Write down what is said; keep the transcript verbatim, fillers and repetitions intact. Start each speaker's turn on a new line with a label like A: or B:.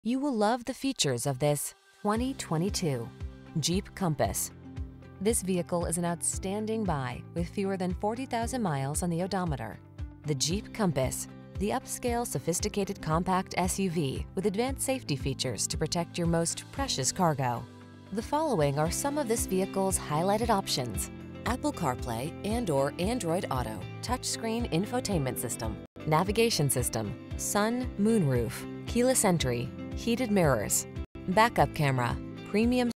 A: You will love the features of this twenty twenty-two Jeep Compass. This vehicle is an outstanding buy with fewer than forty thousand miles on the odometer. The Jeep Compass, the upscale, sophisticated compact S U V with advanced safety features to protect your most precious cargo. The following are some of this vehicle's highlighted options: Apple CarPlay and or Android Auto, touchscreen infotainment system, navigation system, sun, moonroof, keyless entry, heated mirrors, backup camera, premium